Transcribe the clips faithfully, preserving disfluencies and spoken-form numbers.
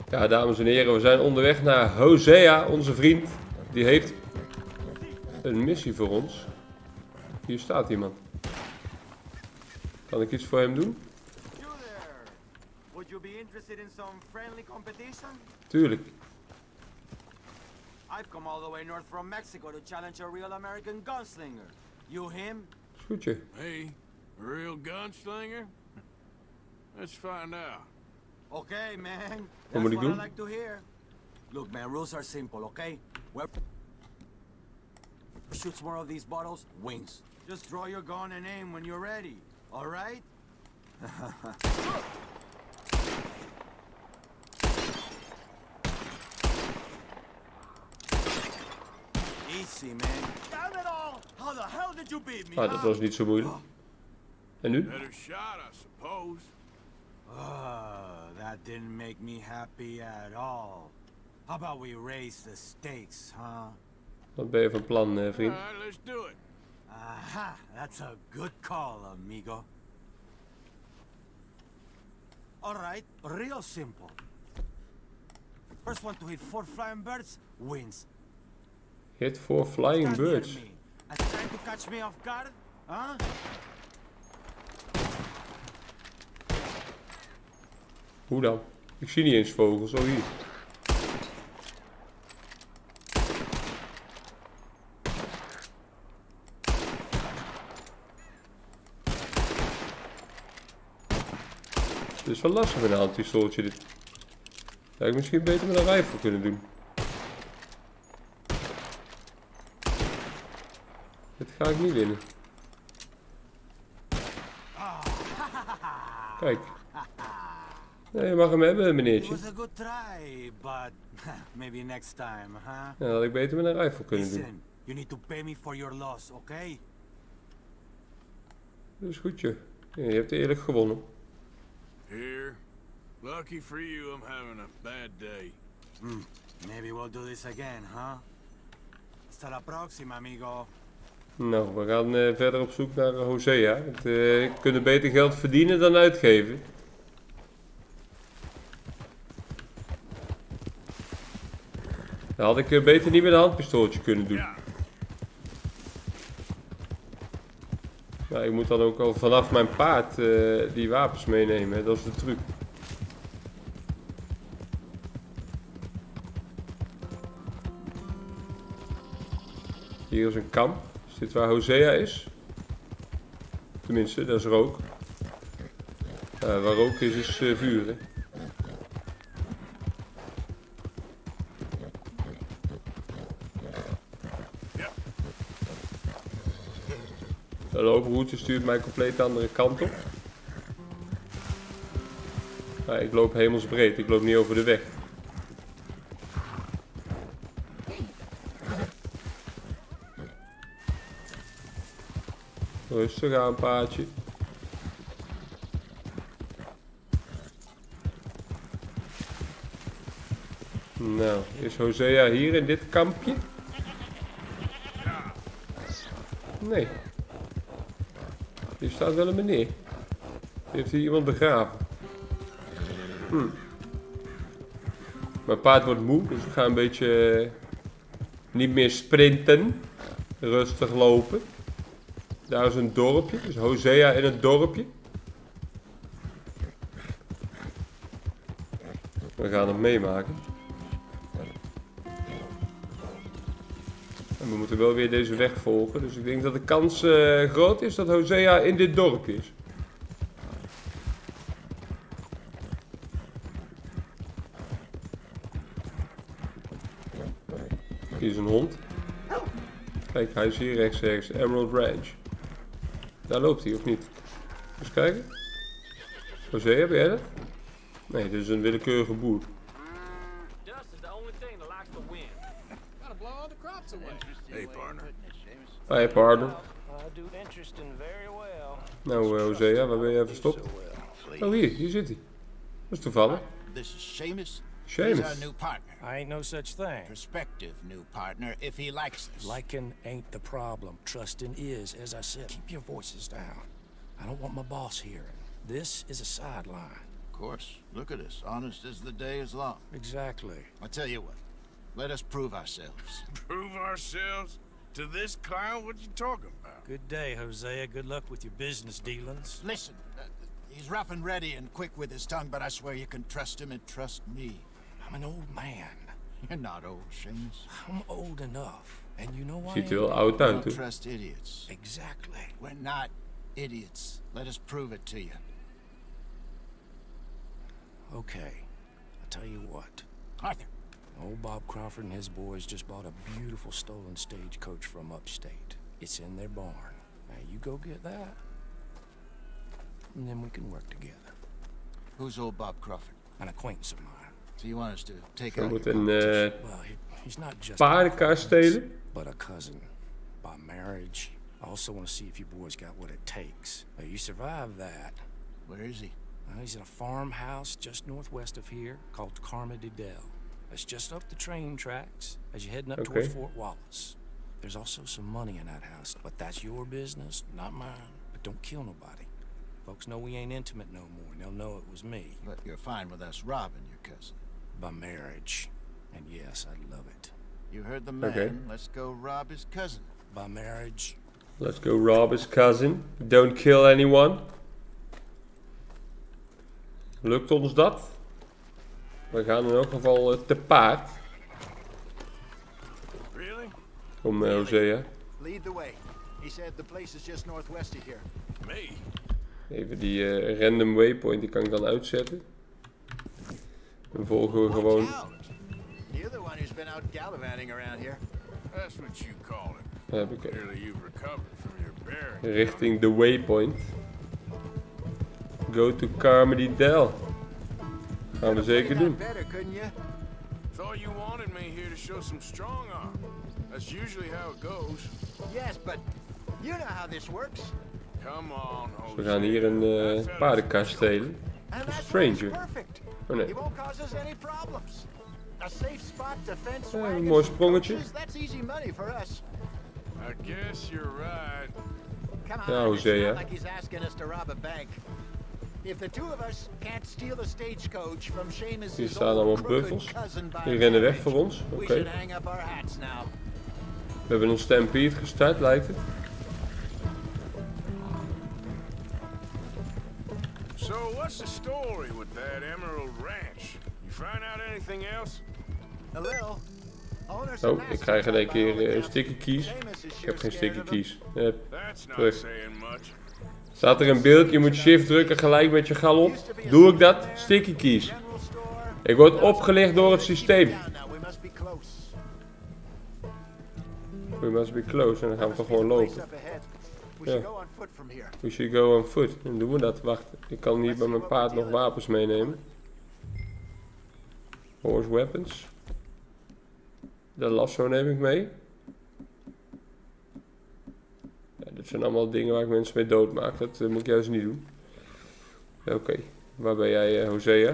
Ja, dames en heren, we zijn onderweg naar Hosea, onze vriend. Die heeft een missie voor ons. Hier staat iemand. Kan ik iets voor hem doen? Tuurlijk. I've come all the way north from Mexico to challenge a real American gunslinger. You him? Goedje. Hey, a real gunslinger? Let's find out. Okay, man. Wat moet That's ik what I doen? like to hear. Look, man, rules are simple, okay? Whoever shoots more of these bottles wins. Just draw your gun and aim when you're ready. All right? Easy, man. Damn it all! How the hell did you beat me? Ah, dat was niet zo moeilijk. En nu? Better shot, I suppose. Oh, that didn't make me happy at all. How about we raise the stakes, huh? Wat ben je van plan, eh, vriend? Alright, let's do it. Aha, that's a good call, amigo. All right, real simple. First one to hit four flying birds wins. Hit for flying Stand near birds. me and trying to catch me off guard, huh? Hoe dan? Ik zie niet eens vogels. Oh, hier. Het is wel lastig met een handpistooltje dit. Zou ik misschien beter met een rifle kunnen doen. Dit ga ik niet winnen. Kijk. Nee, je mag hem hebben, It meneertje. was a good try, but maybe next time, huh? Ja, dat had ik beter met een rifle kunnen doen. Listen, you need to pay me for your loss, okay? Dat is goed, joh. Ja, je hebt eerlijk gewonnen. Here. Lucky for you, I'm having a bad day. Hmm. Maybe we'll do this again, huh? Hasta la próxima, amigo. Nou, we gaan uh, verder op zoek naar uh, Hosea. Want, uh, we kunnen beter geld verdienen dan uitgeven. Dan had ik uh, beter niet met een handpistooltje kunnen doen. Maar ik moet dan ook al vanaf mijn paard uh, die wapens meenemen. Hè? Dat is de truc. Hier is een kamp. Is dit waar Hosea is? Tenminste, dat is rook. Uh, waar rook is, is uh, vuur. Hè? De looproute stuurt mij compleet de andere kant op. Maar ik loop hemelsbreed, ik loop niet over de weg. Rustig aan, paardje. Nou, is Hosea hier in dit kampje? Nee. Hier staat wel een meneer. Heeft hier iemand begraven? Hm. Mijn paard wordt moe, dus we gaan een beetje uh, niet meer sprinten. Rustig lopen. Daar is een dorpje, dus Hosea in het dorpje. We gaan het meemaken. En we moeten wel weer deze weg volgen, dus ik denk dat de kans uh, groot is dat Hosea in dit dorpje is. Hier is een hond. Kijk, hij is hier rechts, rechts. Emerald Ranch. Daar loopt hij, of niet? Eens kijken. Hosea, ben jij dat? Nee, dit is een willekeurige boer. Hey, partner. Hi, partner. Nou, uh, Hosea, waar ben jij verstopt? Oh, hier, hier zit hij. Dat is toevallig. This is Seamus. Seamus. He's our new partner. I ain't no such thing. Prospective new partner if he likes us. Liking ain't the problem. Trusting is, as I said. Keep your voices down. I don't want my boss hearing. This is a sideline. course. Look at us, honest as the day is long. Exactly. I tell you what, let us prove ourselves. Prove ourselves? To this clown? What you talking about? Good day, Hosea. Good luck with your business dealings. Listen, uh, he's rough and ready and quick with his tongue, but I swear you can trust him and trust me. I'm an old man. You're not old, Seamus. I'm old enough. And you know why? Ziet er wel oud uit, Don't toe. trust idiots. Exactly. We're not idiots. Let us prove it to you. Okay. I'll tell you what. Arthur. Old Bob Crawford and his boys just bought a beautiful stolen stagecoach from upstate. It's in their barn. Now you go get that, and then we can work together. Who's old Bob Crawford? An acquaintance of mine. So you want us to take We out moeten your een competition? uh, Well, he, he's not just paardenkar stelen. but a cousin by marriage. I also want to see if you boys got what it takes. Now, you survive that. Where is he? Uh, he's in a farmhouse just northwest of here called Carmody Dell. It's just up the train tracks as you're heading up Okay. towards Fort Wallace. There's also some money in that house, but that's your business, not mine. But don't kill nobody. Folks know we ain't intimate no more, and they'll know it was me. But you're fine with us robbing your cousin. By marriage. And yes, I'd love it. You heard the man. Okay. Let's go rob his cousin. By marriage. Let's go rob his cousin. Don't kill anyone. Lukt ons dat? We gaan in elk geval uh, te paard. Really? Kom uh, Hosea. Lead the way. He said the place is just northwest of here. Me? Even die uh, random waypoint, die kan ik dan uitzetten. Dan volgen we gewoon. Watch out. You're the one who's been out gallivanting around here. That's what you call it. Dan heb ik uh, Clearly you've recovered from your bearing. richting de waypoint. Go to Carmody Dell. Gaan we zeker doen. Better, couldn't you? Thought you wanted me here to show some strong arm. That's usually how it goes. Yes, but you know how this works. Come on, Dus Jose. we gaan hier een uh, paardenkar stelen. And that's Stranger. perfect. Oh nee. He won't cause us any problems. A safe spot to fence Ja, een wagons mooi and sprongetje. coaches, that's easy money for us. I guess you're right. Come Ja, on, it's Hosea. not like he's asking us to rob a bank. If the two of us can't steal a stagecoach from Seamus' Hier staan allemaal old crooked buffels. cousin by Die rennen weg marriage, voor ons. we Oké. should hang up our hats now. We hebben een stampede gestart, lijkt het. So what's the story with that Emerald Ranch? You find out anything else? A little. Owners Oh, and ik krijg in één masters keer by all uh, accounts. sticky keys. Seamus is Ik sure heb geen scared sticky of them. keys. Hup, That's not terug. saying much. Staat er een beeld, je moet shift drukken gelijk met je galop. Doe ik dat? Sticky keys. General store. Ik word opgelicht door het systeem. Down now, we must be close. We must be close. En dan gaan we toch gewoon Place lopen. up ahead. We Ja. should go on foot from here. We should go on foot. Dan doen we dat. Wacht, ik kan niet bij mijn paard nog wapens meenemen. Horse weapons. De lasso neem ik mee. Ja, dit zijn allemaal dingen waar ik mensen mee doodmaak. Dat eh, moet ik juist niet doen. Oké, waar ben jij, eh, Hosea?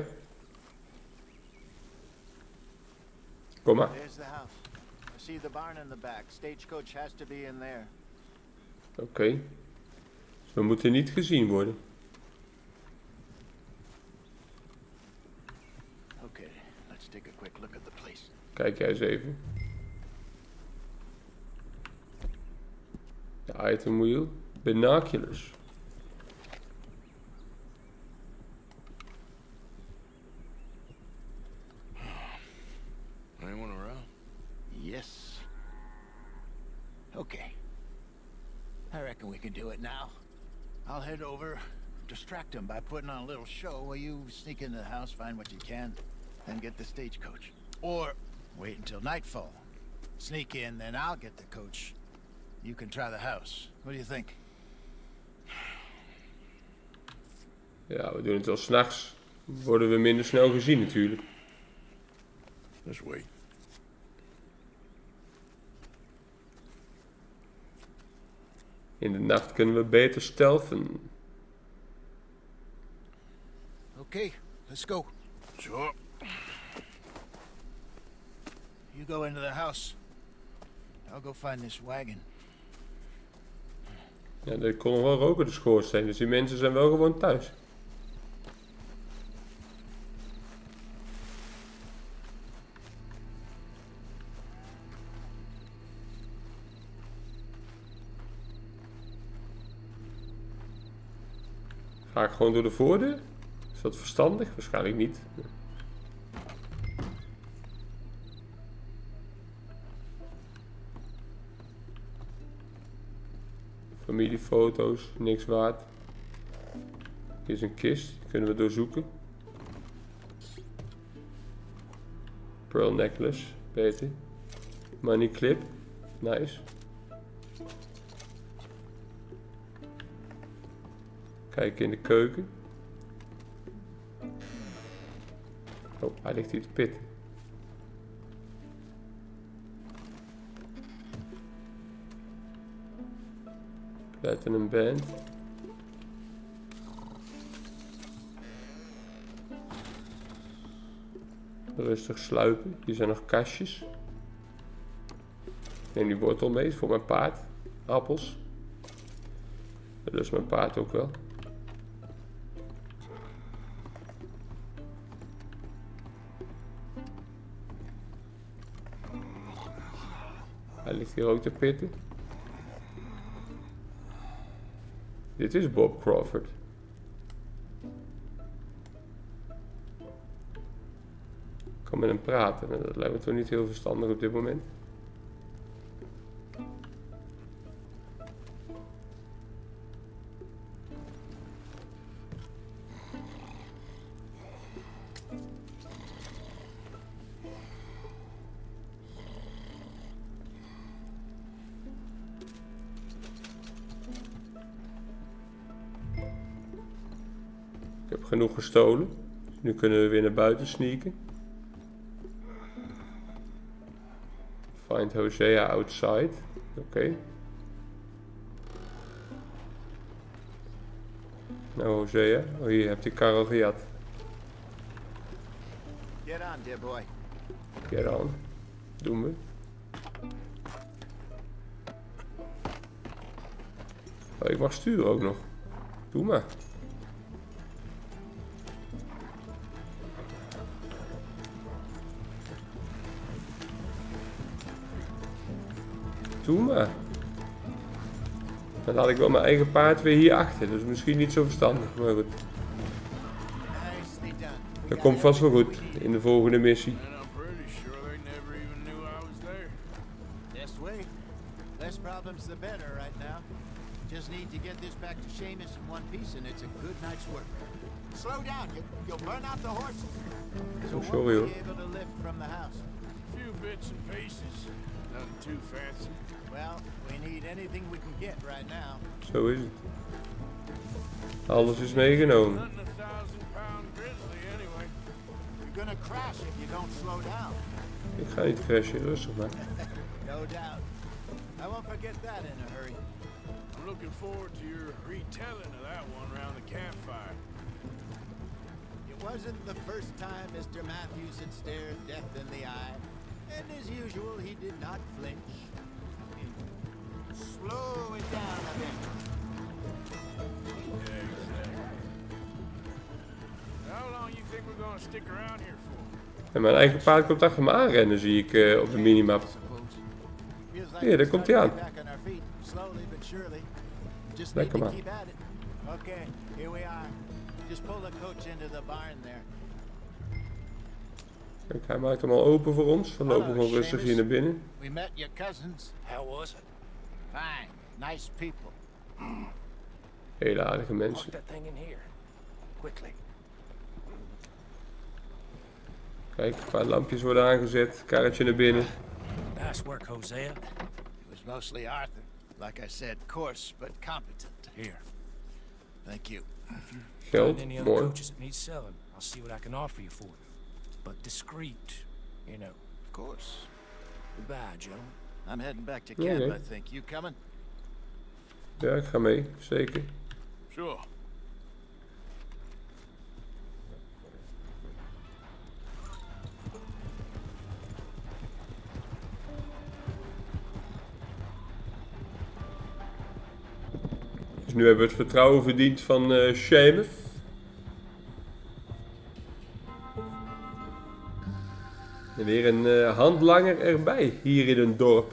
Kom maar. There's the house. I see the barn in the back. Stagecoach has to be in there. Oké. Dus we moeten niet gezien worden. Okay, let's take a quick look at the place. Kijk jij eens even. De item wheel. Binoculars. Anyone around? Yes. Okay. I reckon we can do it now. I'll head over, distract him by putting on a little show while you sneak into the house, find what you can, then get the stagecoach. Or wait until nightfall. Sneak in, then I'll get the coach. You can try the house. What do you think? Ja, we doen het wel 's nachts. Worden we minder snel gezien natuurlijk. Let's wait. In de nacht kunnen we beter stealthen. Okay, let's go. Sure. You go into the house. I'll go find this wagon. Ja, er kon nog wel roken de schoorsteen, dus die mensen zijn wel gewoon thuis. Ga ik gewoon door de voordeur? Is dat verstandig? Waarschijnlijk niet. Familiefoto's, niks waard. Hier is een kist, die kunnen we doorzoeken. Pearl necklace, beter. Money clip, nice. Kijken in de keuken. Oh, hij ligt hier te pitten. Platinum band. Rustig sluipen. Hier zijn nog kastjes. Ik neem die wortel mee voor mijn paard. Appels. Dat is mijn paard ook wel. Hij ligt hier ook te pitten. Dit is Bob Crawford. Ik kan met hem praten, maar dat lijkt me toch niet heel verstandig op dit moment. Ik heb genoeg gestolen. Nu kunnen we weer naar buiten sneaken. Find Hosea outside. Oké. Okay. Nou Hosea. Oh, hier heb je Karel gejat. Get on, dear boy. Get on. Doen we. Oh, ik mag sturen ook nog. Doe maar. Doe maar. Dan laat ik wel mijn eigen paard weer hier achter. Dus misschien niet zo verstandig, maar goed. Dat komt vast wel goed in de volgende missie. Less problems the better right now. Just need to get this back to Seamus in one piece and it's a good night's work. Slow down, you, you'll burn out the horses. So Oh, sorry, we'll hoor. be able to lift from the house. A few bits and pieces. Nothing too fancy. Well, we need anything we can get right now. Zo is het. Alles is meegenomen. Nothing a thousand pound grizzly anyway. You're gonna crash if you don't slow down. Ik ga niet crashen, rustig maar. No doubt. I won't forget that in a hurry. I'm looking forward to your retelling of that one around the campfire. It wasn't the first time Mister Matthews had stared death in the eye, and as usual, he did not flinch. Slow it down a bit. Yeah, exactly. How long you think we're gonna stick around here for? En mijn eigen paard komt achter me aanrennen, zie ik uh, op de minimap. Ja, daar komt hij aan. Lekker man. Okay, here we are. Just pull the coach into the barn there. Kijk, hij maakt hem al open voor ons. We lopen gewoon rustig hier naar binnen. We met your cousins. How was it? Fine, nice people. Hele aardige Park mensen. that thing in here. Quickly. Kijk, een paar lampjes worden aangezet. Karretje naar binnen. Nice work, Hosea. It was mostly Arthur. Like I said, coarse but competent. Here. Thank you. Geld, Find any other mooi. coaches that need selling. I'll see what I can offer you for them. But discreet, you know. Of course. Goodbye, gentlemen. I'm heading back to Yeah, camp, yeah. I think. You coming? Ja, ik ga mee. Zeker. Sure. Dus nu hebben we het vertrouwen verdiend van uh, Seamus. En weer een uh, handlanger erbij, hier in een dorp.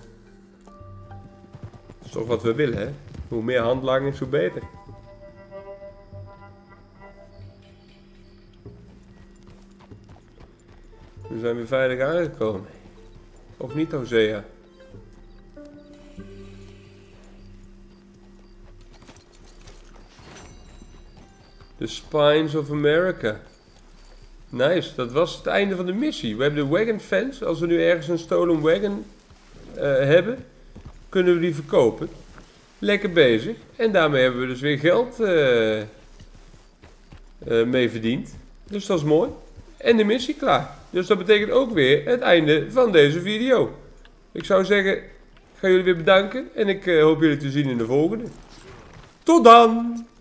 Dat is toch wat we willen, hè? Hoe meer handlangers, hoe beter. We zijn weer veilig aangekomen. Of niet, Hosea? The Spines of America. Nice, dat was het einde van de missie. We hebben de wagon fence. Als we nu ergens een stolen wagon uh, hebben, kunnen we die verkopen. Lekker bezig. En daarmee hebben we dus weer geld uh, uh, mee verdiend. Dus dat is mooi. En de missie klaar. Dus dat betekent ook weer het einde van deze video. Ik zou zeggen, ik ga jullie weer bedanken. En ik uh, hoop jullie te zien in de volgende. Tot dan!